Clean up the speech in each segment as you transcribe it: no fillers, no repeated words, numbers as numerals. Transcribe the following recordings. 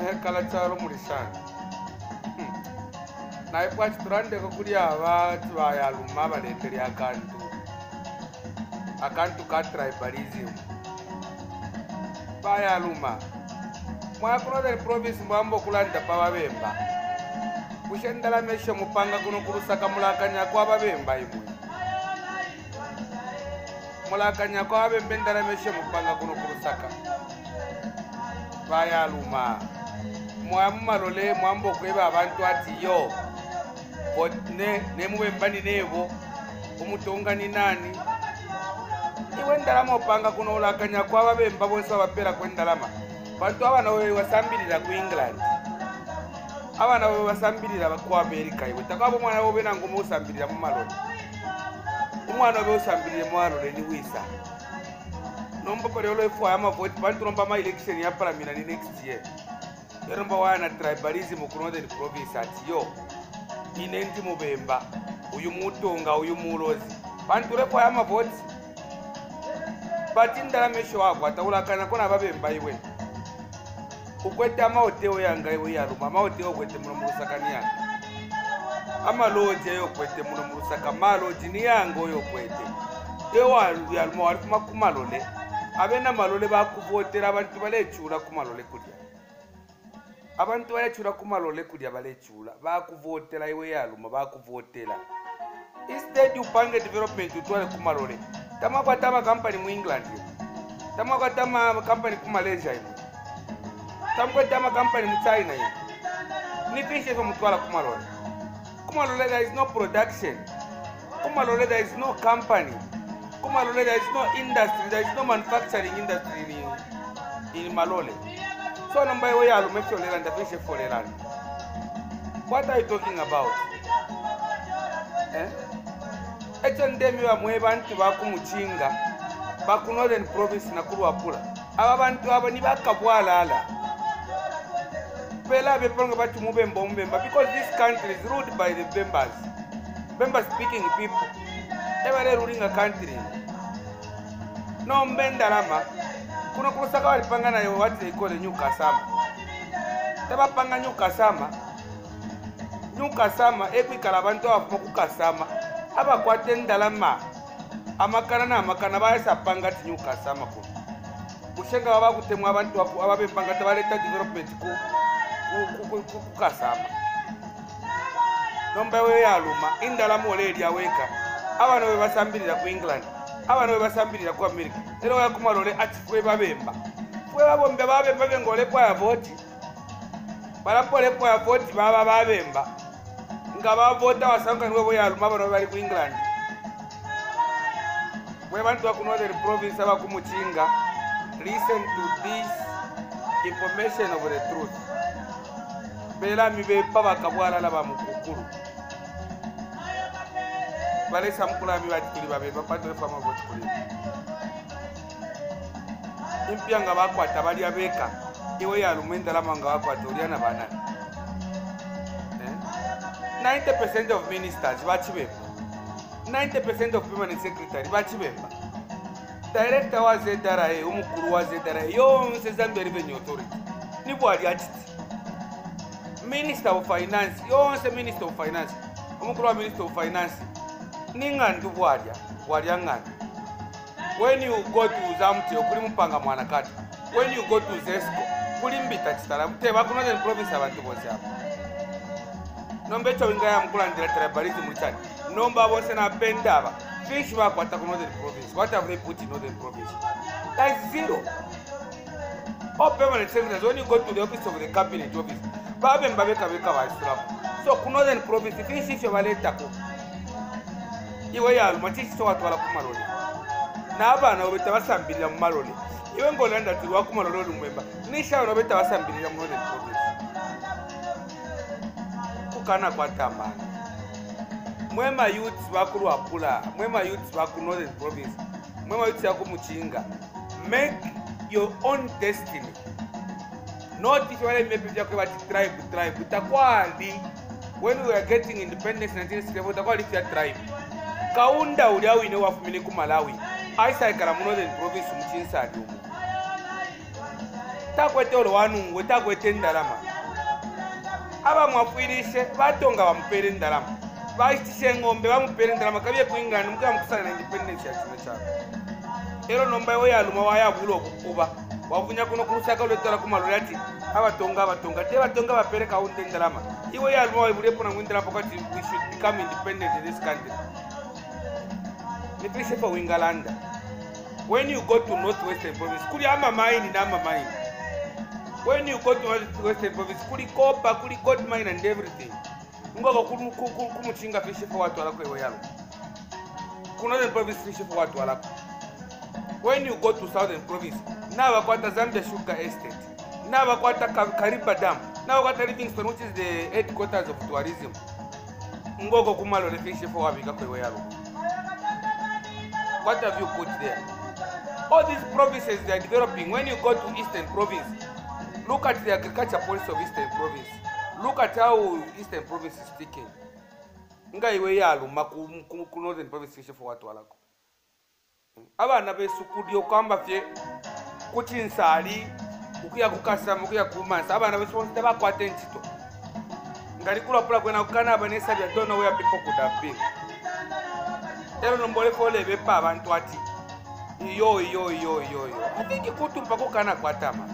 kala chalo mulisana na ipwa chiturande kukuri avatu vayaluma valeteri akantu ka tribalism vayaluma mwakunoteri province mwambo kulanda pavavemba kushendala meshe mupanga kuno kurusaka mulakanya kwa vavemba imwe mulakanya kwa vavembe ndala meshe mupanga kuno kurusaka vayaluma mwamumalole mwambo kweva abantu ati yo nemuvembani nevo umutongani nani iwe ndalama upanga kuno ulakanya kwa vavemba vonse vapera kwendalama vantu avana wewe wasambirira ku England avana wewe wasambirira ku America iwe takabo mwana wewe nango musambirira mu malole umwana wewe usambirire mu malole ni wisa nomba pare lo ifo ama vote bantu nomba ma election ya parliament ni next year yeromba wana tribalism ku Northern Province ati yo inendi mubemba uyu mutonga uyu mulozi bantu refo ama vote batindala mesho wako ataulakana kona babemba iwe ukwete amahoteo yanga iwe yaruma amahoteo kwete muno murusakani yanga amaloje yo kwete muno murusaka maloje ni yango yo kwete ewa yaruma wali kumalole abena malole bakuvotera abantu balecura kumalole kulya abantu balecura kumalole kulya balecura bakuvotera iwe yaruma bakuvotera instead upange development utwale kumalole tama company mu England tama company ku Malaysia tama company mu China ni fishe from mutwala kumalole there is no production kumalole there is no company kumalole there is no industry there is no manufacturing industry in Malole so number we are mefyolela nda fishe folela what are you talking about echondemi vamwe vantu vakumuchinga vaku Northern Province na kuruapula ava vantu ava ni vakavwalala pela veponga vati mubemba because this country is ruled by the Bemba speaking people evale ruling a country no mbendalama kuno kurusaka walipanga nayo what they call New Kasama tevapanga New Kasama ekwikala vantu avafuma ku Kasama abakwate ndalama amakana bayasapanga ti New Kasama kuno kushenga babakutemwa abantu ababempanga tabaleta development ku Kasama nomba we yaluma indalama oleli aweka abana we basambirira ku England abana we basambirira ku America lero yakumalole ati fwe babemba bengole kwa ya vote balapole kwa ya vote baba babemba ngaba vota wasanga niwe boyaluma bano bali ku England we bantu ku Northern Province abakumuchinga listen to this information of the truth bela mibe bakabwala laba mukukuru bale samkula mi batikili babe bapatwe fama vote kuli impianga bakwata bali abeka iwe yalumenda lamanga bakwata uliana banana 90% of ministers bachibemba 90% of permanent secretary bachibemba director wa ZRA umukuru wa ZRA yonse Zambia Revenue Authority nibo ali achiti minister of finance yonse minister of finance umukuru wa minister of finance ningandu bwalya ngani when you go to Zamtio kuli mupanga mwana kati when you go to Zesco kuli mbita chitala mteba ku Northern Province abantu bose hapo nombe chowinga ya mkulandira tribalism muchani nomba bose na pendaba fish bakwata ku Northern Province what have they put in Northern Province that is zero all permanent secretaries when you go to the office of the cabinet office babe mbabeka beka baisura so ku Northern Province fish baleta ko iwe yaluma chichi watu wala kumalole na abana obeta basambirira mu malole iwe ngolanda tiwa kumalole lumwemba nisha obeta basambirira mu Northern Province kana kwa tamana mwema youths bakuru apula mwema youths baku Northern Province mwema youths yako muchinga make your own destiny not if you want to make your tribe utakwali when we are getting independence in 1964 utakwali ya tribe kaunda uli au ine wafumile ku Malawi aisa ikala mu Northern Province muchinsa aliumu takwete olo wanungwe takwete ndalama aba mwafirishe batonga bamupere ndalama baishishe ngombe bamupere ndalama kabiye kuingana muka mukusana na independence ya chino chako ero nomba yo yaluma wayabulo okukuba wavunya kuno kurusaka uletara kumalole ati abatonga te batonga bapere kaunde ndalama iwe yaluma wabule pona ngwindala pokati we should become independent in this country nipishe for Wingalanda. When you go to Northwestern Province kuli ama mine na ama mine. When you go to Northwestern Province kuli copper, kuli gold mine and everything. Ngoba kumuchinga fish for watu walako ewe yalo. Northern Province fish for watu walako. When you go to Southern Province, now wakwata Zambia Sugar Estate, now wakwata Kariba Dam, now wakwata Livingstone, which is the headquarters of tourism. Ngogo kumalo le fish for wabika kwa ewe yalo. What have you put there? All these provinces they are developing. When you go to Eastern Province, look at the agriculture policy of Eastern Province. Look at how Eastern Province is taken. Nga iwe yalu maku Northern Province fish for watu walako. Abana besukudi okamba fye kuchinsali ukuya kukasa mukuya kumansa abana besonte bakwate ntito. Ngari kula pula kwena ukana abanesa bya don't know where people could have been. Ero nombole fole bepa abantu ati yo I think ikutumpa kukana kwa tama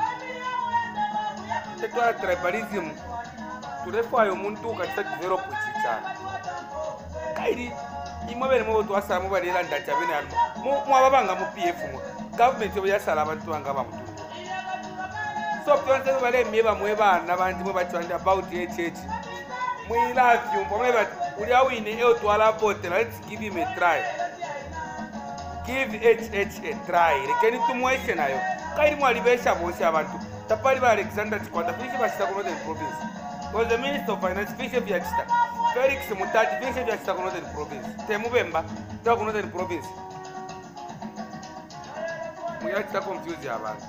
tetwa tribalism turefu ayo muntu katika develop chichana kairi imwebere mu twasara mu barira ndachabene hano mu ababanga mu PF mu government yo yasala abantu banga bamutu so pyonse bale mieba mwebana bandi mwe bachwanda about HH mu love you mweba uli awine e twala bote let's give him a try. Give HH a try. Rekeni tumweshe nayo. Kairi mwalibesha bose abantu. Tapari ba Alexander Chikwanda fishi bashita ku Northern Province. Was the Minister of Finance fishi byachita. Felix Mutati fishi byachita ku Northern Province. Temubemba ta ku Northern Province. Muyachita confuse abantu.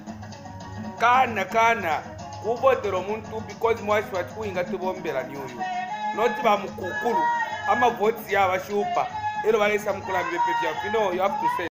Kana kubotero muntu because mwashi wati kuinga tubombera nyuyu. Not ba mukukuru ama votes ya bashupa. Ero balesa mukula mbepe bya. You know you have to say